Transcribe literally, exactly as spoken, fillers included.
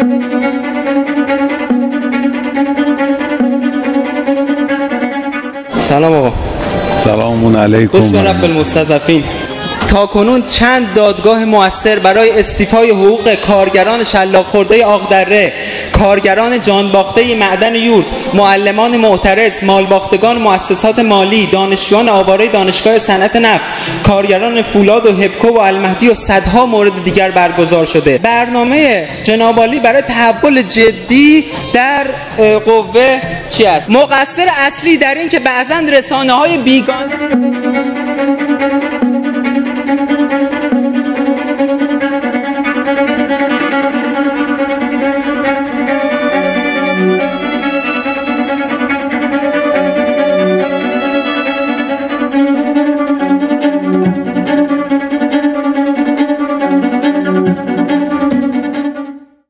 سلام آقا. سلام علیکم. بسم رب المستضعفین. تاکنون چند دادگاه مؤثر برای استیفای حقوق کارگران شلاق خورده آقدره، کارگران جانباخته معدن یورت، معلمان معترض، مالباختگان مؤسسات مالی، دانشجویان آواره دانشگاه صنعت نفت، کارگران فولاد و هبکو و المهدی و صدها مورد دیگر برگزار شده. برنامه جناب عالی برای تحول جدی در قوه چی است؟ مقصر اصلی در این که بعضاً رسانه‌های بیگانه